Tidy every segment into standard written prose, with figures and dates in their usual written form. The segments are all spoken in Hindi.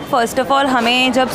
फर्स्ट ऑफ ऑल हमें जब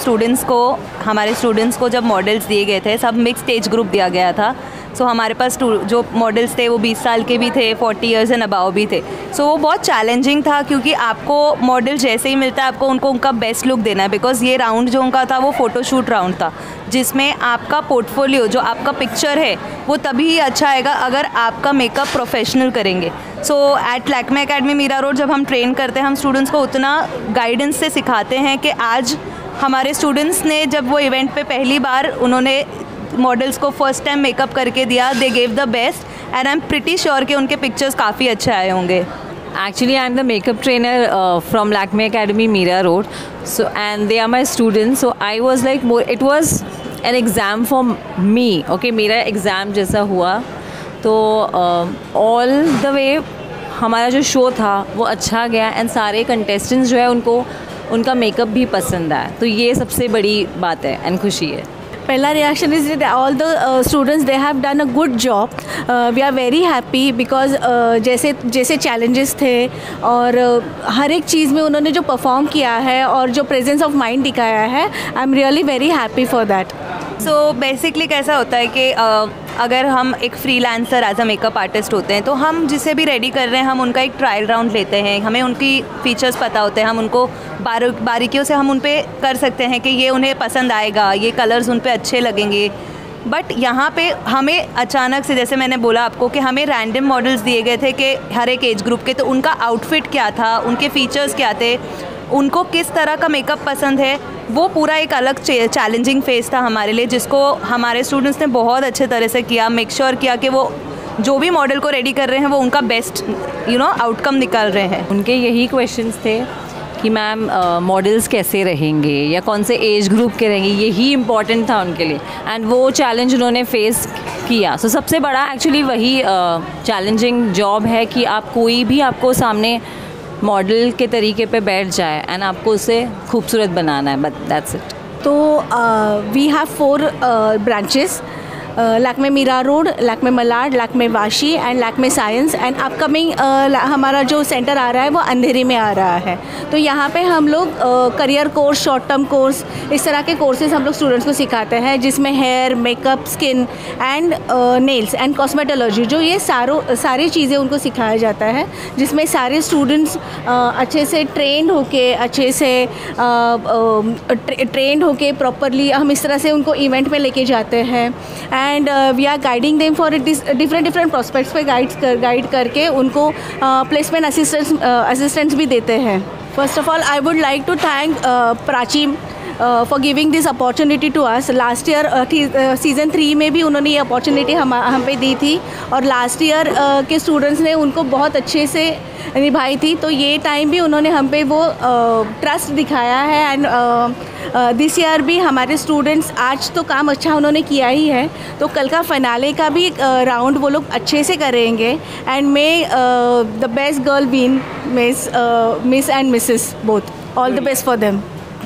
हमारे स्टूडेंट्स को जब मॉडल्स दिए गए थे, सब मिक्स्ड एज ग्रुप दिया गया था। सो हमारे पास जो मॉडल्स थे वो 20 साल के भी थे, 40 इयर्स एंड अबाव भी थे। सो वो बहुत चैलेंजिंग था, क्योंकि आपको मॉडल जैसे ही मिलता है आपको उनका बेस्ट लुक देना है। बिकॉज़ ये राउंड जो उनका था वो फ़ोटोशूट राउंड था, जिसमें आपका पोर्टफोलियो, जो आपका पिक्चर है, वो तभी ही अच्छा आएगा अगर आपका मेकअप प्रोफेशनल करेंगे। So at Lakme academy Mira road जब हम ट्रेन करते हैं, हम स्टूडेंट्स को उतना गाइडेंस से सिखाते हैं कि आज हमारे स्टूडेंट्स ने जब वो इवेंट पे पहली बार उन्होंने मॉडल्स को फर्स्ट टाइम मेकअप करके दिया, they gave the best and I am pretty sure कि उनके पिक्चर्स काफ़ी अच्छे आए होंगे। Actually, I'm the makeup trainer from Lakme Academy, Mira Road. So, and they are my students. So, I was like more. It was an exam for me. Okay, मेरा एग्ज़ाम जैसा हुआ, तो all the way हमारा जो शो था वो अच्छा गया एंड सारे कंटेस्टेंट्स जो है उनका मेकअप भी पसंद आया। तो ये सबसे बड़ी बात है एंड खुशी है। पहला reaction is that all the students they have done a good job. We are very happy because जैसे चैलेंजेस थे और हर एक चीज़ में उन्होंने जो परफॉर्म किया है और जो प्रेजेंस ऑफ माइंड दिखाया है, I am really very happy for that. So basically कैसा होता है कि अगर हम एक freelancer as a makeup artist होते हैं, तो हम जिसे भी रेडी कर रहे हैं हम उनका एक ट्रायल राउंड लेते हैं, हमें उनकी फीचर्स पता होते हैं, हम उनको बारीकियों से हम उन पे कर सकते हैं कि ये उन्हें पसंद आएगा, ये कलर्स उन पे अच्छे लगेंगे। बट यहाँ पे हमें अचानक से, जैसे मैंने बोला आपको कि हमें रैंडम मॉडल्स दिए गए थे कि हर एक एज ग्रुप के, तो उनका आउटफिट क्या था, उनके फीचर्स क्या थे, उनको किस तरह का मेकअप पसंद है, वो पूरा एक अलग चैलेंजिंग फेज़ था हमारे लिए, जिसको हमारे स्टूडेंट्स ने बहुत अच्छे तरह से किया। मेक श्योर किया कि वो जो भी मॉडल को रेडी कर रहे हैं वो उनका बेस्ट आउटकम निकाल रहे हैं। उनके यही क्वेश्चंस थे कि मैम मॉडल्स कैसे रहेंगे या कौन से एज ग्रुप के रहेंगे, यही इम्पॉर्टेंट था उनके लिए एंड वो चैलेंज उन्होंने फेस किया। सो सबसे बड़ा एक्चुअली वही चैलेंजिंग जॉब है कि आप कोई भी आपको सामने मॉडल के तरीके पे बैठ जाए एंड आपको उसे खूबसूरत बनाना है, बट दैट्स इट। तो we have 4 branches, Lakme Mira road, Lakme Malad, Lakme Vashi and Lakme science and upcoming हमारा जो सेंटर आ रहा है वो अंधेरी में आ रहा है। तो यहाँ पे हम लोग career course, short term course, इस तरह के कोर्सेज हम लोग स्टूडेंट्स को सिखाते हैं, जिसमें hair, makeup, skin and nails and cosmetology, जो ये सारी चीज़ें उनको सिखाया जाता है, जिसमें सारे स्टूडेंट्स अच्छे से ट्रेंड होके प्रॉपरली हम इस तरह से उनको इवेंट में लेके जाते हैं and we are guiding them for different prospects पे गाइड करके उनको प्लेसमेंट असिस्टेंट्स भी देते हैं। First of all I would like to thank Prachi for giving this opportunity to us. Last year season 3 में भी उन्होंने ये अपॉर्चुनिटी हम पे दी थी और लास्ट ईयर के स्टूडेंट्स ने उनको बहुत अच्छे से निभाई थी, तो ये टाइम भी उन्होंने हम पे वो ट्रस्ट दिखाया है एंड दिस ईयर भी हमारे स्टूडेंट्स, आज तो काम अच्छा उन्होंने किया ही है, तो कल का फ़िनाले का भी राउंड वो लोग अच्छे से करेंगे and may the best girl win, miss and Mrs both, all the best for them.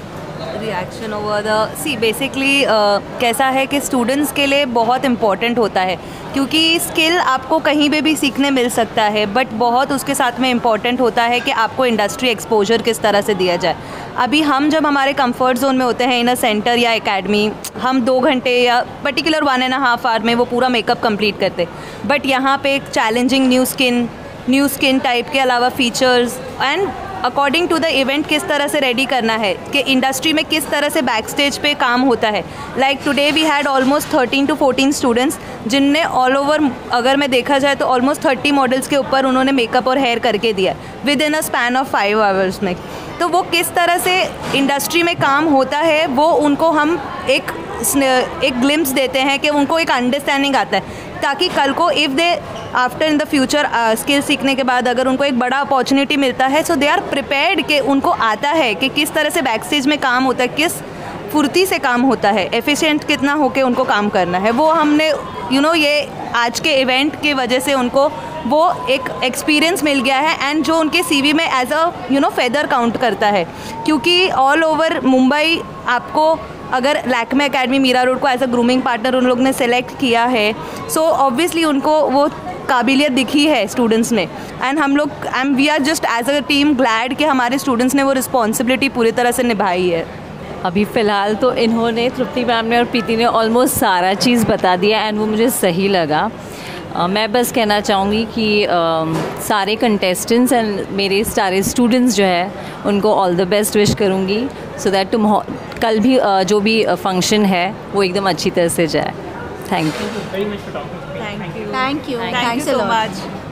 Reaction over the basically कैसा है कि स्टूडेंट्स के लिए बहुत इम्पॉर्टेंट होता है, क्योंकि स्किल आपको कहीं पे भी सीखने मिल सकता है, बट बहुत उसके साथ में इम्पॉर्टेंट होता है कि आपको इंडस्ट्री एक्सपोजर किस तरह से दिया जाए। अभी हम जब हमारे कंफर्ट जोन में होते हैं इन अ सेंटर या एकेडमी, हम 2 घंटे या पर्टिकुलर 1.5 आवर में वो पूरा मेकअप कंप्लीट करते, बट यहाँ पे एक चैलेंजिंग न्यू स्किन टाइप के अलावा features and according to the event किस तरह से रेडी करना है, कि इंडस्ट्री में किस तरह से बैक स्टेज पे काम होता है। Like today we had almost 13 to 14 students, जिनने ऑल ओवर, अगर मैं देखा जाए तो ऑलमोस्ट 30 मॉडल्स के ऊपर उन्होंने मेकअप और हेयर करके दिया within a span of 5 hours में। तो वो किस तरह से इंडस्ट्री में काम होता है वो उनको हम एक ग्लिम्स देते हैं, कि उनको एक अंडरस्टैंडिंग आता है, ताकि कल को if they after in the future skill सीखने के बाद अगर उनको एक बड़ा अपॉर्चुनिटी मिलता है, सो दे आर प्रिपेयर्ड, कि उनको आता है कि किस तरह से बैक स्टेज में काम होता है, किस फुर्ती से काम होता है, एफिशिएंट कितना होके उनको काम करना है। वो हमने ये आज के इवेंट की वजह से उनको वो एक एक्सपीरियंस मिल गया है एंड जो उनके सीवी में एज अ फेदर काउंट करता है, क्योंकि ऑल ओवर मुंबई आपको अगर लैक्मे एकेडमी मीरा रोड को एज अ ग्रूमिंग पार्टनर उन लोग ने सेलेक्ट किया है, सो ऑब्वियसली उनको वो काबिलियत दिखी है स्टूडेंट्स में, एंड हम लोग we are just as a team glad कि हमारे स्टूडेंट्स ने वो रिस्पॉन्सिबिलिटी पूरी तरह से निभाई है। अभी फ़िलहाल तो इन्होंने, तृप्ति मैम ने और प्रीति ने ऑलमोस्ट सारा चीज़ बता दिया एंड वो मुझे सही लगा। मैं बस कहना चाहूँगी कि सारे कंटेस्टेंट्स एंड मेरे सारे स्टूडेंट्स जो है उनको ऑल द बेस्ट विश करूँगी, सो दैट कल भी जो भी फंक्शन है वो एकदम अच्छी तरह से जाए। Thank you. Thank you, thanks a lot.